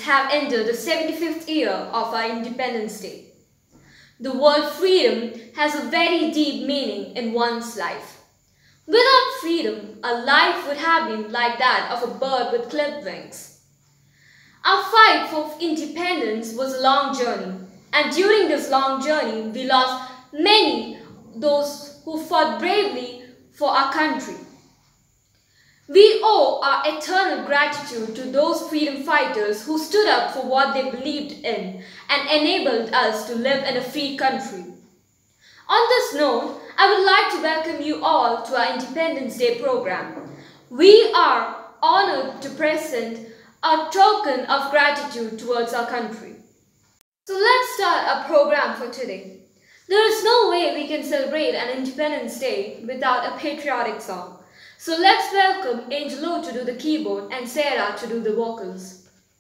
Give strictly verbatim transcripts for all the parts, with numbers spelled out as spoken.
have entered the seventy-fifth year of our Independence Day. The word freedom has a very deep meaning in one's life. Without freedom, our life would have been like that of a bird with clipped wings. Our fight for independence was a long journey, and during this long journey, we lost many those who fought bravely for our country. We owe our eternal gratitude to those freedom fighters who stood up for what they believed in and enabled us to live in a free country. On this note, I would like to welcome you all to our Independence Day program. We are honored to present a token of gratitude towards our country. So let's start our program for today. There is no way we can celebrate an Independence Day without a patriotic song. So let's welcome Angelo to do the keyboard and Sarah to do the vocals.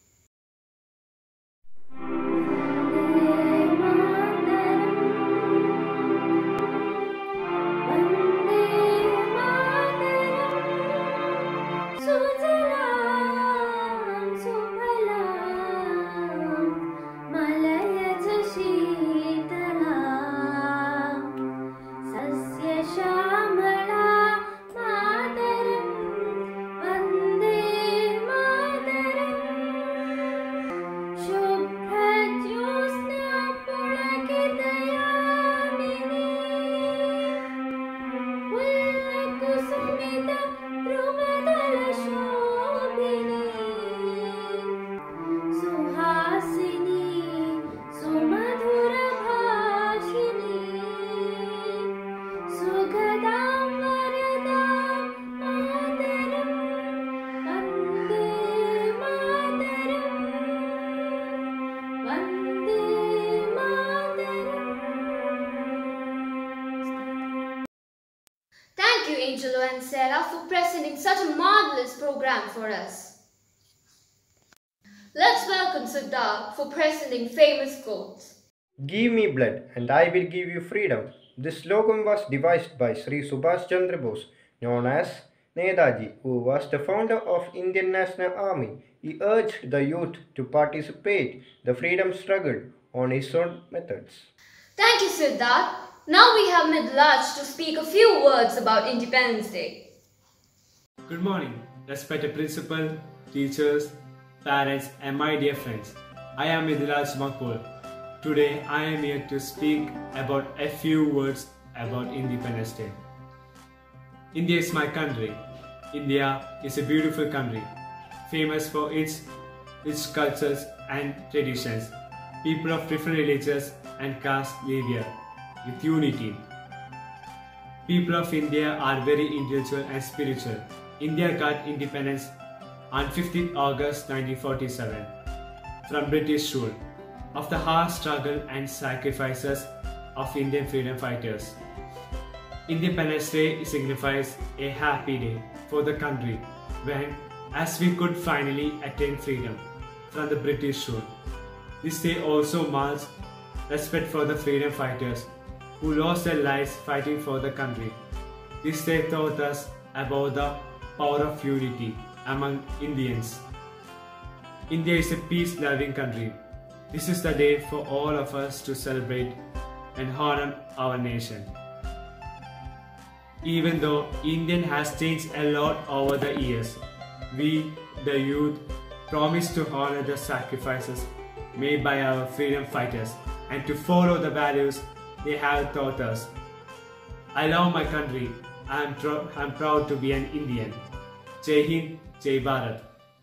Thank you, Angelo and Sarah, for presenting such a marvelous program for us. Let's welcome Siddharth for presenting famous quotes. Give me blood and I will give you freedom. This slogan was devised by Sri Subhash Chandra Bose, known as Netaji, who was the founder of Indian National Army. He urged the youth to participate in the freedom struggle on his own methods. Thank you, Siddharth. Now we have Midlaj to speak a few words about Independence Day. Good morning, respected principal, teachers, parents and my dear friends. I am Midlaj Makpur. Today I am here to speak about a few words about Independence Day. India is my country. India is a beautiful country, famous for its rich cultures and traditions. People of different religions and castes live here with unity. People of India are very intellectual and spiritual. India got independence on fifteenth August nineteen forty-seven from British rule. Of the hard struggle and sacrifices of Indian freedom fighters, Independence Day signifies a happy day for the country when, as we could finally attain freedom from the British rule. This day also marks respect for the freedom fighters who lost their lives fighting for the country. This day taught us about the power of unity among Indians. India is a peace-loving country. This is the day for all of us to celebrate and honor our nation. Even though India has changed a lot over the years, we, the youth, promise to honor the sacrifices made by our freedom fighters and to follow the values they have taught us. I love my country. I am, I am proud to be an Indian. Jai Hind, Jai Bharat.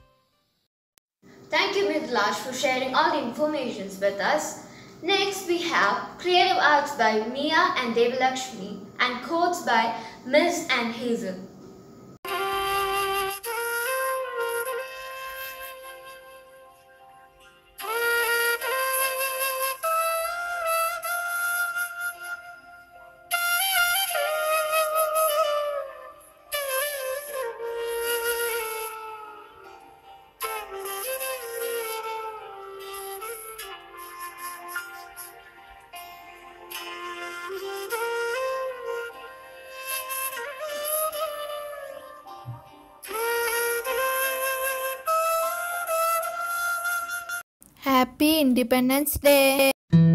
Thank you, Midlaj, for sharing all the information with us. Next, we have Creative Arts by Mia and Devalakshmi and Quotes by Miz and Hazel. Happy Independence Day!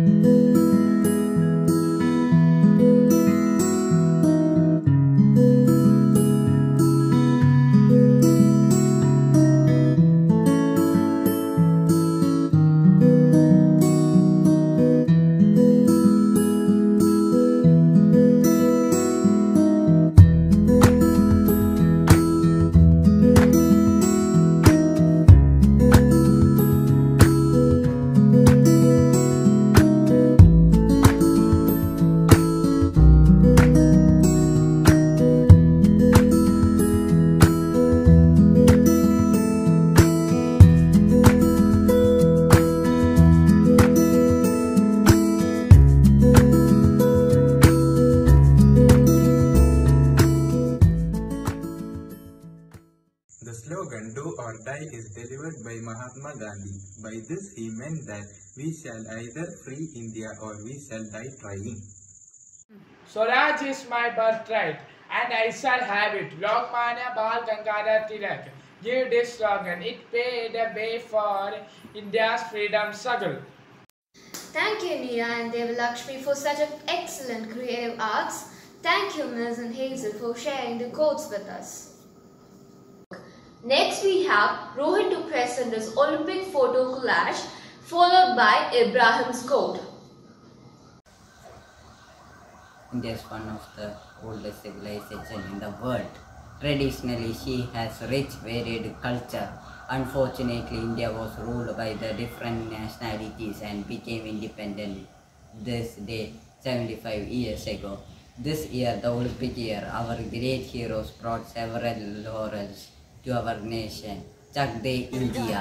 The slogan "Do or Die" is delivered by Mahatma Gandhi. By this he meant that we shall either free India or we shall die trying. Swaraj is my birthright and I shall have it. Lokmanya Bal Gangadhar Tilak gave this slogan. It paved the way for India's freedom struggle. Thank you, Nia and Devalakshmi, for such an excellent creative arts. Thank you, Miz and Hazel, for sharing the quotes with us. Next we have Rohit to present his Olympic photo collage, followed by Ibrahim's quote. India is one of the oldest civilizations in the world. Traditionally, she has rich, varied culture. Unfortunately, India was ruled by the different nationalities and became independent this day seventy-five years ago. This year, the Olympic year, our great heroes brought several laurels to our nation. Chak De India.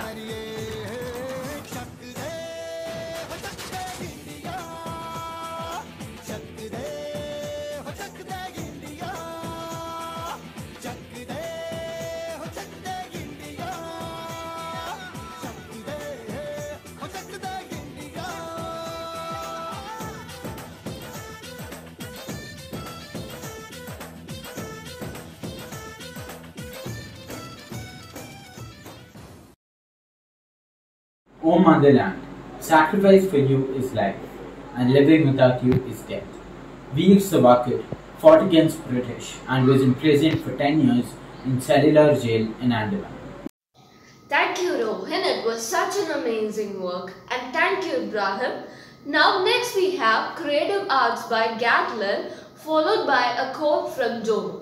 O motherland, sacrifice for you is life, and living without you is death. Veer Savarkar fought against British and was imprisoned for ten years in cellular jail in Andaman. Thank you, Rohin. It was such an amazing work. And thank you, Ibrahim. Now next we have Creative Arts by Gatlin, followed by a quote from Jono.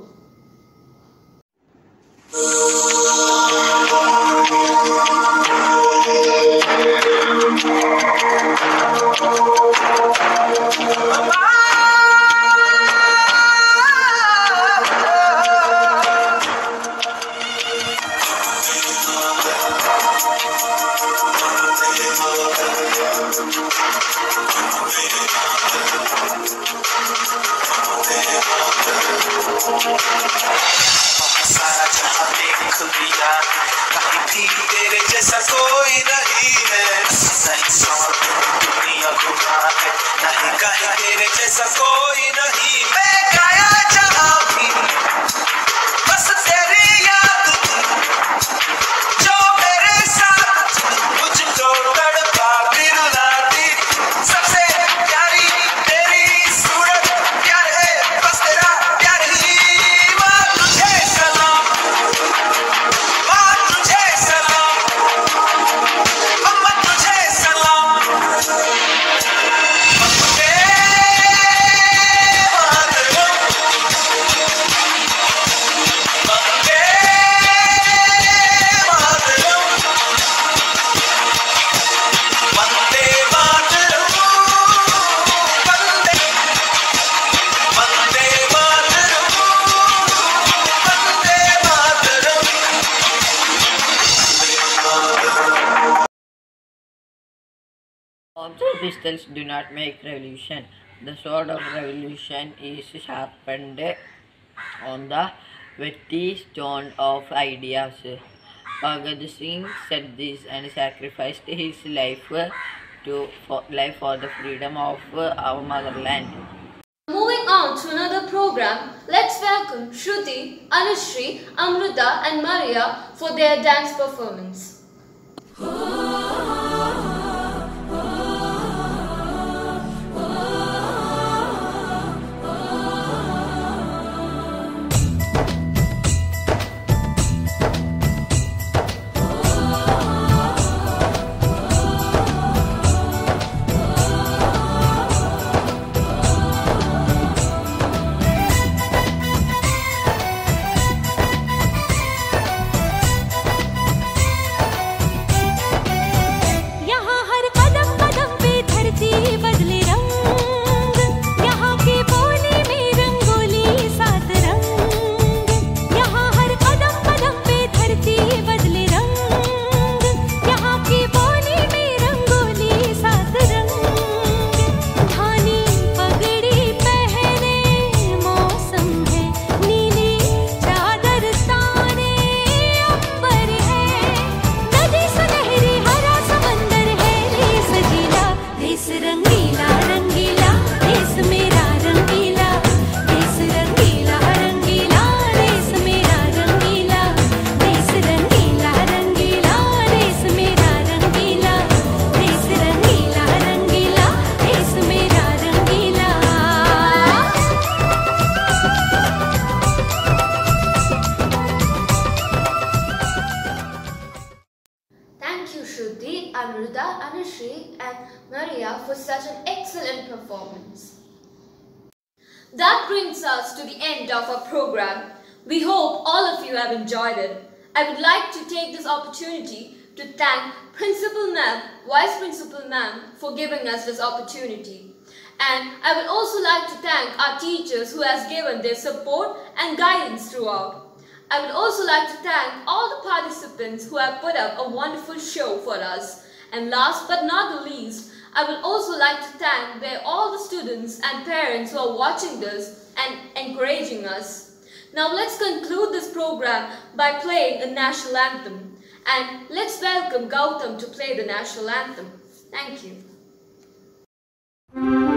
Also, pistols do not make revolution. The sword of revolution is sharpened on the whetty stone of ideas. Bhagat Singh said this and sacrificed his life to for, life for the freedom of our motherland. Moving on to another program, let's welcome Shruti, Anushri, Amrita and Maria for their dance performance. Aniruddha, Anushree and Maria for such an excellent performance. That brings us to the end of our program. We hope all of you have enjoyed it. I would like to take this opportunity to thank Principal Ma'am, Vice Principal Ma'am for giving us this opportunity. And I would also like to thank our teachers who has given their support and guidance throughout. I would also like to thank all the participants who have put up a wonderful show for us. And last but not the least, I would also like to thank their, all the students and parents who are watching this and encouraging us. Now let's conclude this program by playing a national anthem. And let's welcome Gautam to play the national anthem. Thank you.